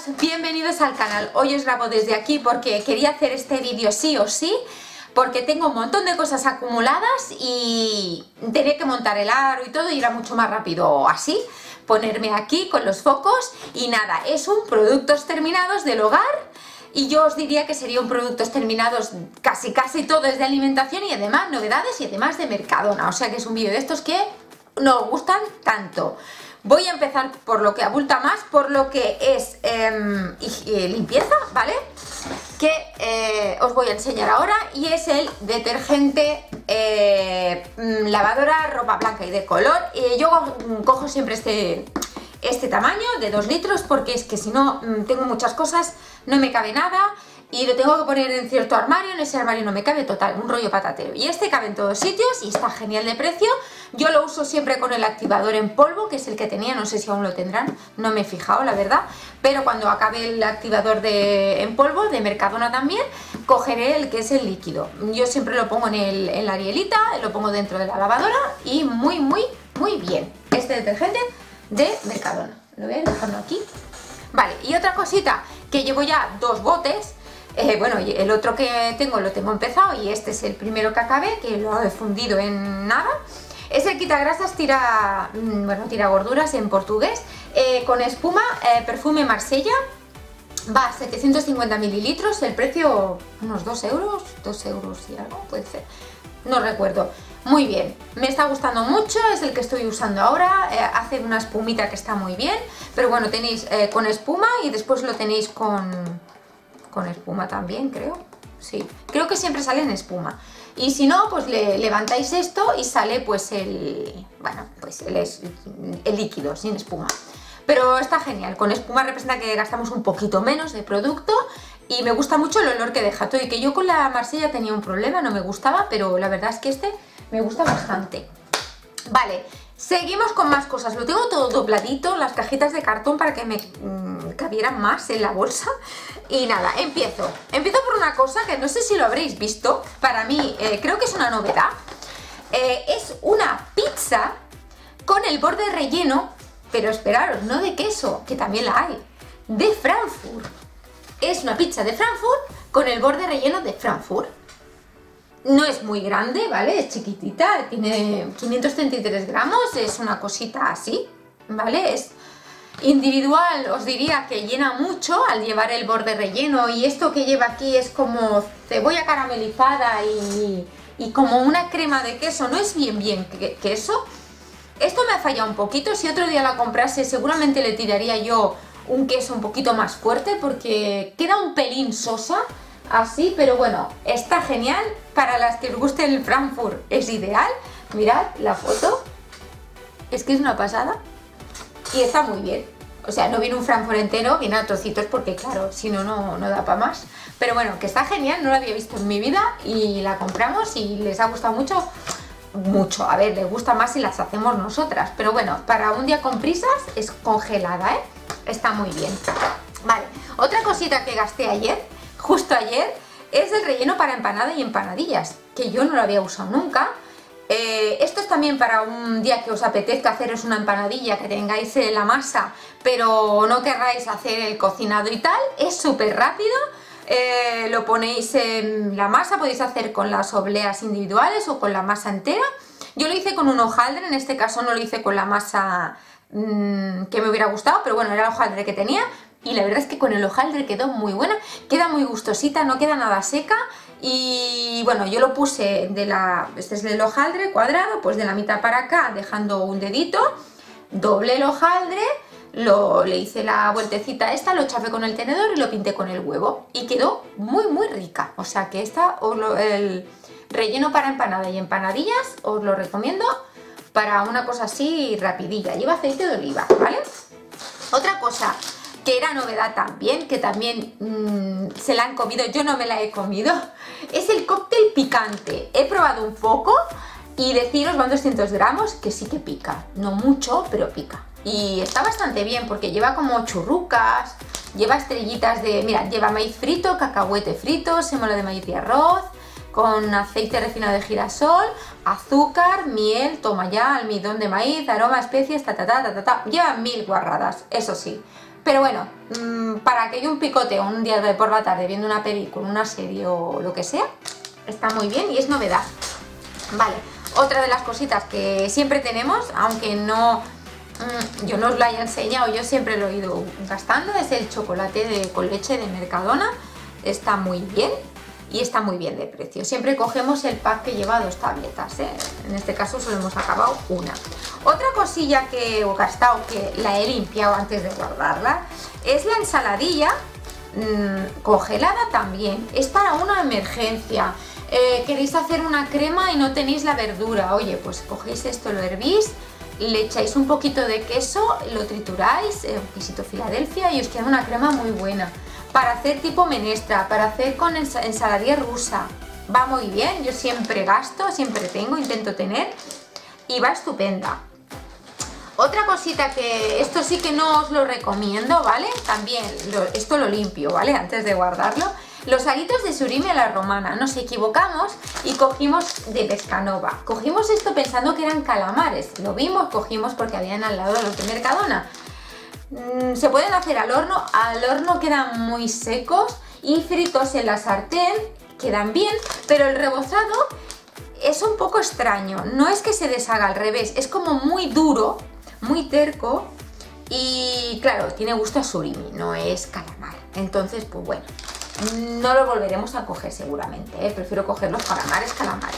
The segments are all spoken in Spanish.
buenas, bienvenidos al canal. Hoy os grabo desde aquí porque quería hacer este vídeo sí o sí, porque tengo un montón de cosas acumuladas y tenía que montar el aro y todo y era mucho más rápido así, ponerme aquí con los focos y nada, es un productos terminados del hogar y yo os diría que sería un productos terminados casi todo es de alimentación y además novedades y además de Mercadona, o sea que es un vídeo de estos que nos gustan tanto. Voy a empezar por lo que abulta más, por lo que es limpieza, ¿vale? Que os voy a enseñar ahora y es el detergente lavadora ropa blanca y de color. Yo cojo siempre este tamaño de 2 litros porque es que si no tengo muchas cosas, no me cabe nada y lo tengo que poner en cierto armario, en ese armario no me cabe, total, un rollo patatero. Y este cabe en todos sitios y está genial de precio. Yo lo uso siempre con el activador en polvo, que es el que tenía, no sé si aún lo tendrán, no me he fijado la verdad, pero cuando acabe el activador en polvo, de Mercadona también, cogeré el que es el líquido. Yo siempre lo pongo en la arielita, lo pongo dentro de la lavadora y muy bien. Este detergente de Mercadona, lo voy a dejarlo aquí. Vale, y otra cosita, que llevo ya 2 botes. Bueno, el otro que tengo lo tengo empezado y este es el primero que acabé, que lo he fundido en nada. Es el quitagrasas tira gorduras en portugués, con espuma, perfume Marsella, va a 750 mililitros, el precio unos 2 euros y algo, puede ser, no recuerdo. Muy bien, me está gustando mucho, es el que estoy usando ahora, hace una espumita que está muy bien, pero bueno, tenéis con espuma y después lo tenéis con espuma también, creo. Sí, creo que siempre sale en espuma. Y si no, pues le levantáis esto y sale pues el líquido sin espuma. Pero está genial, con espuma representa que gastamos un poquito menos de producto y me gusta mucho el olor que deja todo. Y que yo con la Marsella tenía un problema, no me gustaba, pero la verdad es que este me gusta bastante. Vale, seguimos con más cosas. Lo tengo todo dobladito, las cajitas de cartón para que me cabieran más en la bolsa. Y nada, empiezo por una cosa que no sé si lo habréis visto. Para mí creo que es una novedad. Es una pizza con el borde relleno, pero esperaros, no de queso, que también la hay, de Frankfurt. Es una pizza de Frankfurt con el borde relleno de Frankfurt. No es muy grande, ¿vale? Es chiquitita, tiene 533 gramos, es una cosita así, ¿vale? Es individual, os diría que llena mucho al llevar el borde relleno y esto que lleva aquí es como cebolla caramelizada y como una crema de queso, no es bien queso. Esto me ha fallado un poquito, si otro día la comprase seguramente le tiraría yo un queso un poquito más fuerte porque queda un pelín sosa. Así, pero bueno, está genial. Para las que os guste el Frankfurt es ideal. Mirad la foto, es que es una pasada y está muy bien. O sea, no viene un Frankfurt entero, viene a trocitos porque claro, si no, no da para más. Pero bueno, que está genial, no la había visto en mi vida y la compramos y les ha gustado mucho. A ver, les gusta más si las hacemos nosotras, pero bueno, para un día con prisas es congelada, ¿eh? Está muy bien. Vale, otra cosita que gasté ayer, justo ayer, es el relleno para empanada y empanadillas, que yo no lo había usado nunca. Esto es también para un día que os apetezca haceros una empanadilla, que tengáis la masa, pero no querráis hacer el cocinado y tal. Es súper rápido, lo ponéis en la masa, podéis hacer con las obleas individuales o con la masa entera. Yo lo hice con un hojaldre, en este caso no lo hice con la masa que me hubiera gustado, pero bueno, era el hojaldre que tenía. Y la verdad es que con el hojaldre quedó muy buena, queda muy gustosita, no queda nada seca. Y bueno, yo lo puse este es el hojaldre cuadrado, pues de la mitad para acá, dejando un dedito, doblé el hojaldre, le hice la vueltecita esta, lo chafé con el tenedor y lo pinté con el huevo. Y quedó muy rica, o sea que el relleno para empanada y empanadillas os lo recomiendo para una cosa así rapidilla. Lleva aceite de oliva, ¿vale? Otra cosa que era novedad también, que también se la han comido, yo no me la he comido, es el cóctel picante. He probado un poco y deciros, van 200 gramos, que sí que pica, no mucho, pero pica. Y está bastante bien porque lleva como churrucas, lleva estrellitas de, mira, lleva maíz frito, cacahuete frito, sémola de maíz y arroz, con aceite refinado de girasol, azúcar, miel, toma ya, almidón de maíz, aroma, especies, lleva 1000 guarradas, eso sí. Pero bueno, para que yo un picote un día por la tarde viendo una película, una serie o lo que sea, está muy bien y es novedad. Vale, otra de las cositas que siempre tenemos, aunque no yo no os lo haya enseñado, yo siempre lo he ido gastando, es el chocolate con leche de Mercadona. Está muy bien y está muy bien de precio. Siempre cogemos el pack que lleva 2 tabletas, ¿eh? En este caso solo hemos acabado una. Otra cosilla que he gastado, que la he limpiado antes de guardarla, es la ensaladilla congelada también. Es para una emergencia. Queréis hacer una crema y no tenéis la verdura. Oye, pues cogéis esto, lo hervís, le echáis un poquito de queso, lo trituráis, un quesito Filadelfia y os queda una crema muy buena. Para hacer tipo menestra, para hacer con ensaladilla rusa, va muy bien. Yo siempre gasto, siempre tengo, intento tener y va estupenda. Otra cosita que esto sí que no os lo recomiendo, ¿vale? También esto lo limpio, ¿vale? Antes de guardarlo. Los alitos de surimi a la romana, nos equivocamos y cogimos de Pescanova. Cogimos esto pensando que eran calamares, lo vimos, cogimos porque habían al lado los de Mercadona. Se pueden hacer al horno quedan muy secos y fritos en la sartén quedan bien, pero el rebozado es un poco extraño, no es que se deshaga al revés, es como muy duro, muy terco y claro, tiene gusto a surimi, no es calamar. Entonces, pues bueno, no lo volveremos a coger seguramente, ¿eh? Prefiero coger los calamares.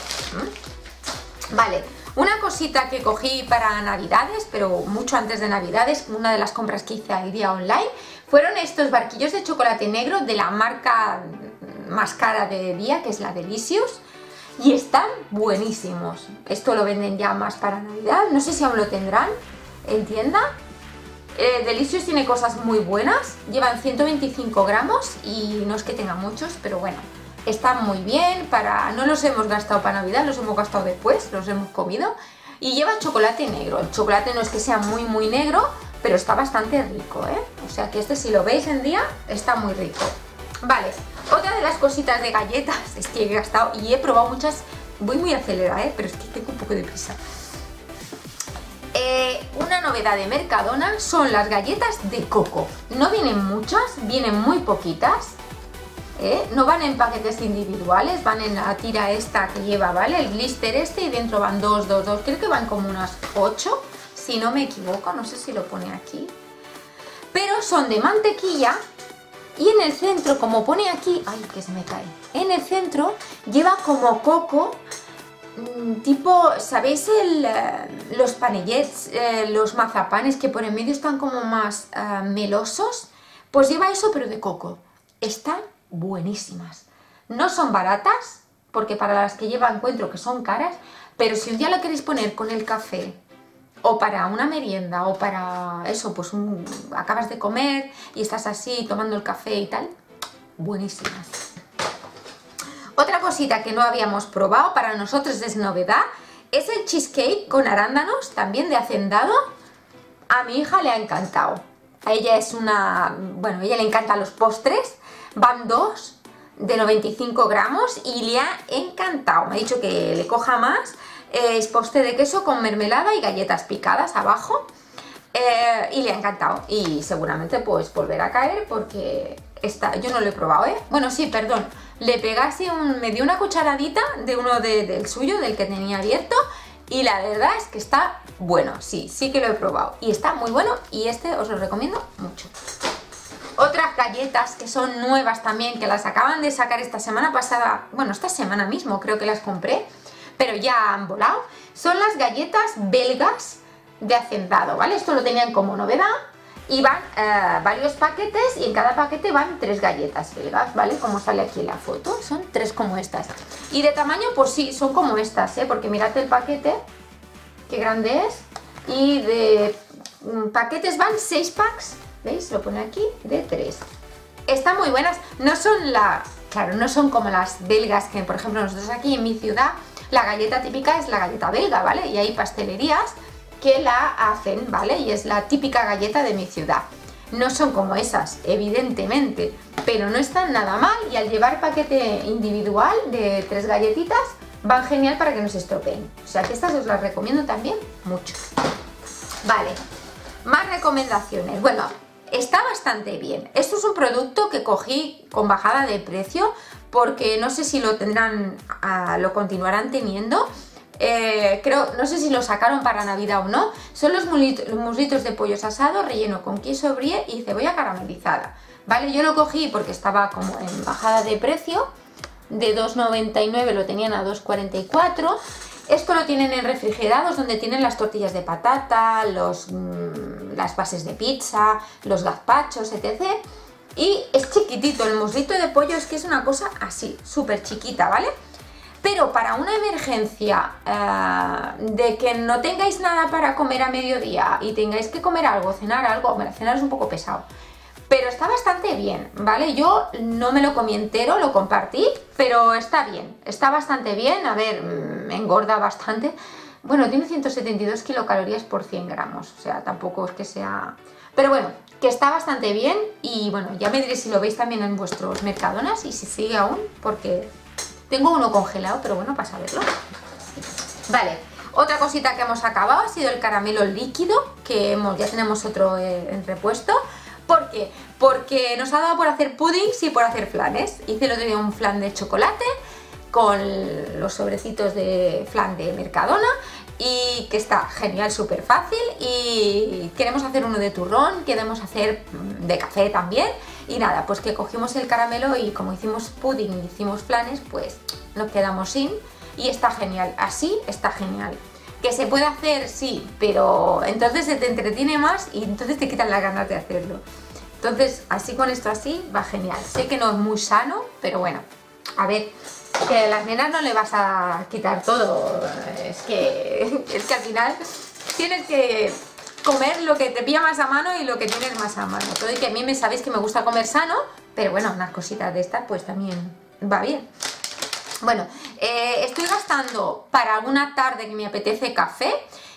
Vale, una cosita que cogí para Navidades, pero mucho antes de Navidades, una de las compras que hice al día online, fueron estos barquillos de chocolate negro de la marca más cara de día, que es la Delicious, y están buenísimos. Esto lo venden ya más para Navidad, no sé si aún lo tendrán en tienda. Delicious tiene cosas muy buenas, llevan 125 gramos y no es que tenga muchos, pero bueno, están muy bien. No los hemos gastado para Navidad, los hemos gastado después, los hemos comido. Y lleva chocolate negro, el chocolate no es que sea muy negro, pero está bastante rico, ¿eh? O sea que este, si lo veis en día, está muy rico. Vale, otra de las cositas de galletas, es que he gastado y he probado muchas, voy muy acelerada, pero es que tengo un poco de prisa. Una novedad de Mercadona son las galletas de coco. No vienen muchas, vienen muy poquitas. No van en paquetes individuales, van en la tira esta que lleva, ¿vale? El blister este y dentro van 2, creo que van como unas 8, si no me equivoco, no sé si lo pone aquí. Pero son de mantequilla y en el centro, como pone aquí, ay, que se me cae, en el centro lleva como coco. Tipo, ¿sabéis los panellets, los mazapanes que por en medio están como más melosos? Pues lleva eso pero de coco. Están buenísimas. No son baratas, porque para las que lleva encuentro que son caras, pero si un día lo queréis poner con el café o para una merienda o para eso, pues acabas de comer y estás así tomando el café y tal, buenísimas. Otra cosita que no habíamos probado, para nosotros es novedad, es el cheesecake con arándanos, también de Hacendado. A mi hija le ha encantado. A ella bueno, a ella le encantan los postres. Van 2 de 95 gramos y le ha encantado. Me ha dicho que le coja más. Es postre de queso con mermelada y galletas picadas abajo. Y le ha encantado. Y seguramente pues volverá a caer porque yo no lo he probado, ¿eh? Bueno, sí, perdón. Le pegase me dio una cucharadita de uno del suyo, del que tenía abierto, y la verdad es que está bueno, sí que lo he probado y está muy bueno y este os lo recomiendo mucho. Otras galletas que son nuevas también, que las acaban de sacar esta semana pasada, bueno, esta semana mismo creo que las compré, pero ya han volado, son las galletas belgas de Hacendado, ¿vale? Esto lo tenían como novedad. Y van varios paquetes y en cada paquete van 3 galletas belgas, ¿vale? Como sale aquí en la foto, son 3 como estas. Y de tamaño, pues sí, son como estas, ¿eh? Porque mirad el paquete, qué grande es. Y de paquetes van 6 packs, ¿veis? Lo pone aquí, de 3. Están muy buenas, no son claro, no son como las belgas que, por ejemplo, nosotros aquí en mi ciudad, la galleta típica es la galleta belga, ¿vale? Y hay pastelerías que la hacen, ¿vale? Y es la típica galleta de mi ciudad. No son como esas, evidentemente, pero no están nada mal y al llevar paquete individual de 3 galletitas van genial para que no se estropeen. O sea que estas os las recomiendo también mucho. Vale, más recomendaciones. Bueno, está bastante bien. Esto es un producto que cogí con bajada de precio porque no sé si lo tendrán, lo continuarán teniendo. No sé si lo sacaron para Navidad o no. Son los muslitos de pollo asado relleno con queso brie y cebolla caramelizada, ¿vale? Yo lo cogí porque estaba como en bajada de precio, de 2,99 lo tenían a 2,44. Esto lo tienen en refrigerados, donde tienen las tortillas de patata, las bases de pizza, los gazpachos, etc. Y es chiquitito, el muslito de pollo es que es una cosa así, súper chiquita, ¿vale? Pero para una emergencia de que no tengáis nada para comer a mediodía y tengáis que comer algo, cenar algo, bueno, cenar es un poco pesado, pero está bastante bien, ¿vale? Yo no me lo comí entero, lo compartí, pero está bien, está bastante bien. A ver, me engorda bastante. Bueno, tiene 172 kilocalorías por 100 gramos, o sea, tampoco es que sea... Pero bueno, que está bastante bien y bueno, ya me diréis si lo veis también en vuestros Mercadonas y si sigue aún, porque tengo uno congelado, pero bueno, para saberlo. Vale, otra cosita que hemos acabado ha sido el caramelo líquido, que ya tenemos otro en repuesto. ¿Por qué? Porque nos ha dado por hacer puddings y por hacer flanes. Hice el otro día un flan de chocolate con los sobrecitos de flan de Mercadona y que está genial, súper fácil. Y queremos hacer uno de turrón, queremos hacer de café también. Y nada, pues que cogimos el caramelo y como hicimos pudding y hicimos flanes, pues nos quedamos sin. Y está genial, así está genial. Que se puede hacer, sí, pero entonces se te entretiene más y entonces te quitan las ganas de hacerlo. Entonces, así con esto así, va genial. Sé que no es muy sano, pero bueno, a ver, que a las nenas no le vas a quitar todo. Es que al final tienes que comer lo que te pilla más a mano y lo que tienes más a mano. Todo y que a mí sabéis que me gusta comer sano, pero bueno, unas cositas de estas pues también va bien. Bueno, estoy gastando para alguna tarde que me apetece café.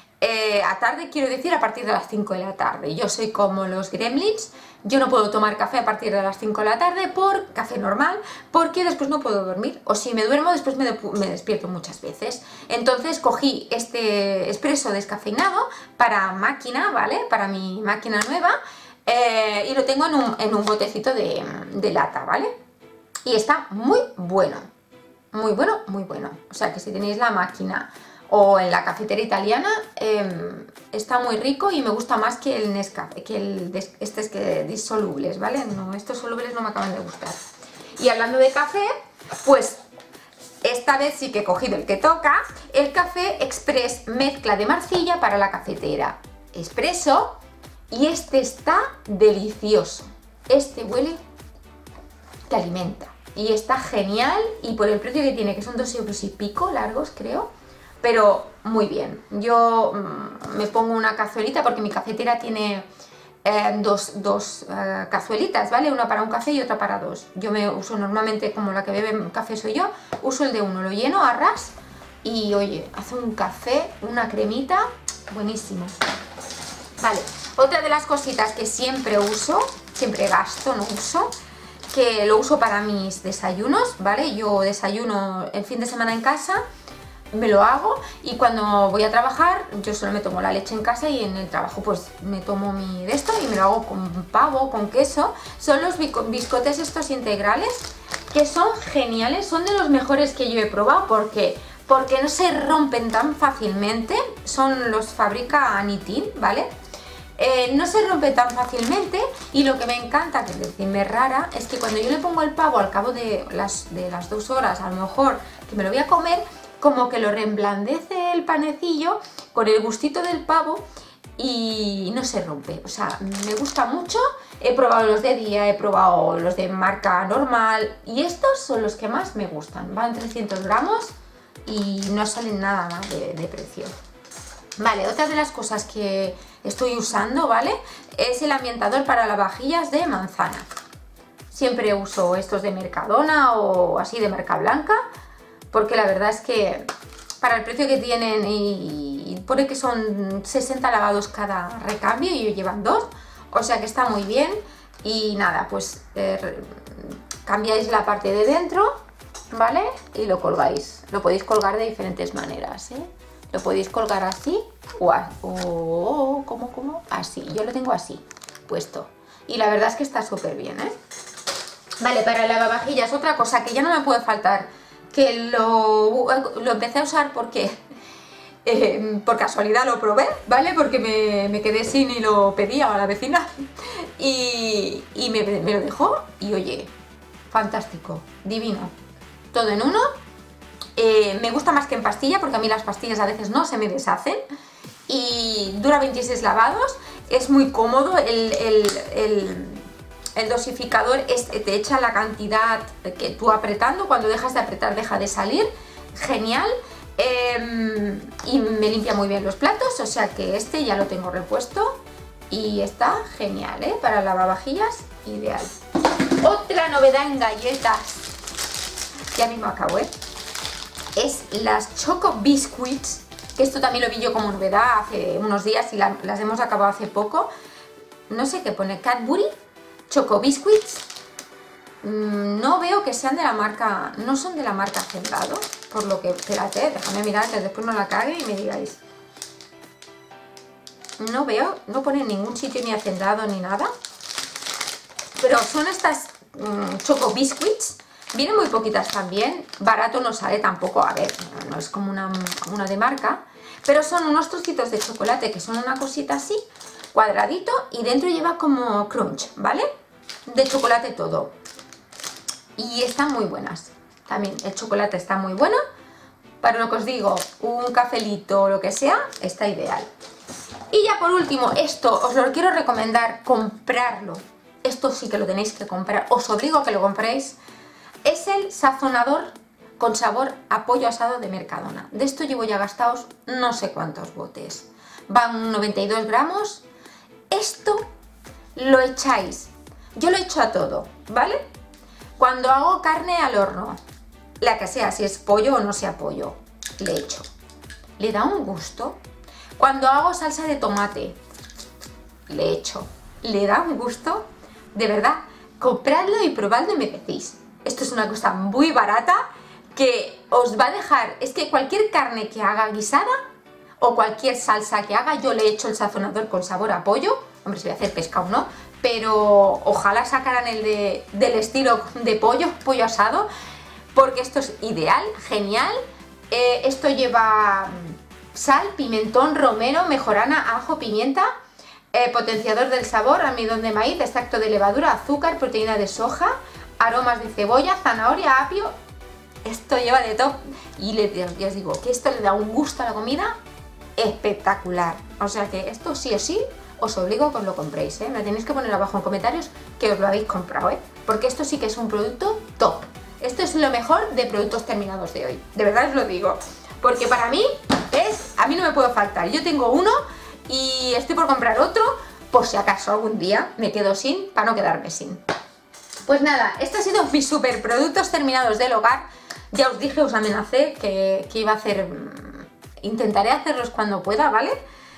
A tarde quiero decir a partir de las 5 de la tarde. Yo soy como los gremlins, yo no puedo tomar café a partir de las 5 de la tarde, por café normal, porque después no puedo dormir. O si me duermo, después me despierto muchas veces. Entonces cogí este expreso descafeinado para máquina, ¿vale? Para mi máquina nueva, y lo tengo en un botecito de lata, ¿vale? Y está muy bueno. Muy bueno, muy bueno. O sea que si tenéis la máquina o en la cafetera italiana, está muy rico y me gusta más que el Nescafé, que este es que disolubles, ¿vale? No, estos solubles no me acaban de gustar. Y hablando de café, pues esta vez sí que he cogido el que toca, el Café Express mezcla de morcilla para la cafetera. Expreso, y este está delicioso. Este huele que alimenta. Y está genial, y por el precio que tiene, que son 2 euros y pico, largos creo, pero muy bien. Yo me pongo una cazuelita, porque mi cafetera tiene dos cazuelitas, ¿vale? Una para un café y otra para dos. Yo me uso normalmente, como la que bebe café soy yo, uso el de uno, lo lleno a ras y oye, hace un café, una cremita, buenísimo. Vale, otra de las cositas que siempre uso, siempre gasto, no uso, que lo uso para mis desayunos, ¿vale? Yo desayuno el fin de semana en casa, me lo hago y cuando voy a trabajar yo solo me tomo la leche en casa y en el trabajo pues me tomo mi de esto y me lo hago con pavo, con queso. Son los biscotes estos integrales que son geniales, son de los mejores que yo he probado porque no se rompen tan fácilmente, los fabrica Anitin, ¿vale? No se rompe tan fácilmente y lo que me encanta, que decirme rara, es que cuando yo le pongo el pavo al cabo de las 2 horas, a lo mejor que me lo voy a comer, como que lo reemblandece el panecillo con el gustito del pavo y no se rompe. O sea, me gusta mucho. He probado los de día, he probado los de marca normal y estos son los que más me gustan. Van 300 gramos y no salen nada más de precio. Vale, otra de las cosas que estoy usando, ¿vale? Es el ambientador para lavavajillas de manzana. Siempre uso estos de Mercadona o así de marca blanca, porque la verdad es que para el precio que tienen y pone que son 60 lavados cada recambio y llevan 2, o sea que está muy bien. Y nada, pues cambiáis la parte de dentro, ¿vale? Y lo colgáis. Lo podéis colgar de diferentes maneras, ¿eh? Lo podéis colgar así o ¿cómo? Así. Yo lo tengo así, puesto. y la verdad es que está súper bien, ¿eh? Vale, para el lavavajillas, otra cosa que ya no me puede faltar, que lo empecé a usar porque por casualidad lo probé, ¿vale? Porque me quedé sin y lo pedía a la vecina y me lo dejó y oye, fantástico, divino, todo en uno. Me gusta más que en pastilla porque a mí las pastillas a veces no se me deshacen y dura 26 lavados, es muy cómodo, el dosificador te echa la cantidad que tú apretando, cuando dejas de apretar deja de salir, genial. Y me limpia muy bien los platos, o sea que este ya lo tengo repuesto y está genial, ¿eh? Para lavavajillas, ideal. Otra novedad en galletas, ya mismo acabo, ¿eh? Es las Choco Biscuits, que esto también lo vi yo como novedad hace unos días y las hemos acabado hace poco. No sé qué pone, Cadbury Choco Biscuits. No veo que sean de la marca, no son de la marca Hacendado, por lo que, espérate, déjame mirar que después no la cague y me digáis. No veo, no pone en ningún sitio ni Hacendado ni nada, pero son estas Choco Biscuits, vienen muy poquitas también, barato no sale tampoco, a ver, no es como una de marca, pero son unos trocitos de chocolate que son una cosita así, cuadradito, y dentro lleva como crunch, ¿vale? De chocolate todo. Y están muy buenas. También el chocolate está muy bueno. Para lo que os digo, un cafelito o lo que sea, está ideal. Y ya por último, esto os lo quiero recomendar, comprarlo. Esto sí que lo tenéis que comprar, os obligo a que lo compréis. Es el sazonador con sabor a pollo asado de Mercadona. De esto llevo ya gastados no sé cuántos botes. Van 92 gramos. Esto lo echáis. Yo lo echo a todo, ¿vale? Cuando hago carne al horno, la que sea, si es pollo o no sea pollo, le echo. Le da un gusto. Cuando hago salsa de tomate, le echo. Le da un gusto. De verdad, compradlo y probadlo y me decís. Esto es una cosa muy barata que os va a dejar... Es que cualquier carne que haga guisada o cualquier salsa que haga, yo le echo el sazonador con sabor a pollo. Hombre, si voy a hacer pescado no, pero ojalá sacaran el del estilo de pollo asado, porque esto es ideal, genial. Esto lleva sal, pimentón, romero, mejorana, ajo, pimienta, potenciador del sabor, almidón de maíz, extracto de levadura, azúcar, proteína de soja, aromas de cebolla, zanahoria, apio. Esto lleva de todo y ya os digo que esto le da un gusto a la comida espectacular. O sea que esto sí o sí os obligo a que os lo compréis, ¿eh? Me tenéis que poner abajo en comentarios que os lo habéis comprado, ¿eh? Porque esto sí que es un producto top. Esto es lo mejor de productos terminados de hoy. De verdad os lo digo. Porque para mí a mí no me puede faltar. Yo tengo uno y estoy por comprar otro por si acaso algún día me quedo sin, para no quedarme sin. Pues nada, estos han sido mis super productos terminados del hogar. Ya os dije, os amenacé que iba a hacer... Intentaré hacerlos cuando pueda, ¿vale?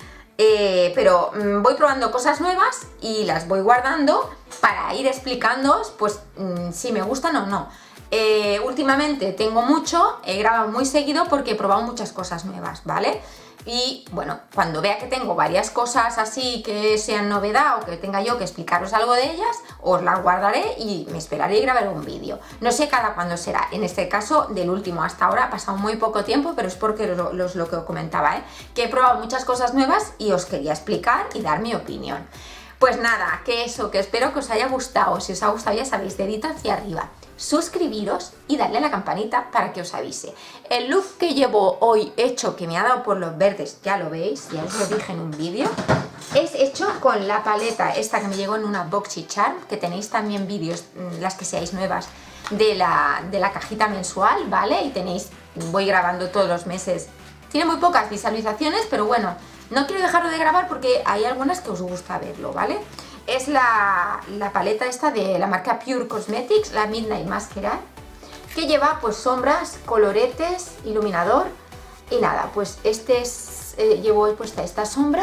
Pero voy probando cosas nuevas y las voy guardando para ir explicándoos pues si me gustan o no. Últimamente tengo mucho, he grabado muy seguido porque he probado muchas cosas nuevas, ¿vale? Y bueno, cuando vea que tengo varias cosas así que sean novedad o que tenga yo que explicaros algo de ellas, os las guardaré y me esperaré y grabaré un vídeo. No sé cada cuándo será, en este caso del último hasta ahora ha pasado muy poco tiempo, pero es porque lo que os comentaba, ¿eh? Que he probado muchas cosas nuevas y os quería explicar y dar mi opinión. Pues nada, que espero que os haya gustado. Si os ha gustado ya sabéis, dedito hacia arriba, suscribiros y darle a la campanita para que os avise. El look que llevo hoy hecho, que me ha dado por los verdes, ya lo veis, ya os lo dije en un vídeo, es hecho con la paleta esta que me llegó en una BoxyCharm, que tenéis también vídeos, las que seáis nuevas, de la cajita mensual, ¿vale? Y tenéis, voy grabando todos los meses. Tiene muy pocas visualizaciones, pero bueno, no quiero dejarlo de grabar porque hay algunas que os gusta verlo, ¿vale? Es la paleta esta de la marca Pure Cosmetics, la Midnight Masquerade, que lleva pues sombras, coloretes, iluminador y nada, pues llevo puesta esta sombra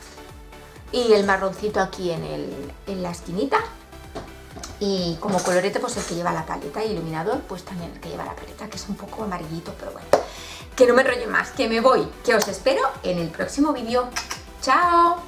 y el marroncito aquí en la esquinita, y como colorete pues el que lleva la paleta, y iluminador pues también el que lleva la paleta, que es un poco amarillito, pero bueno, que no me enrolle más, que me voy, que os espero en el próximo vídeo. ¡Chao!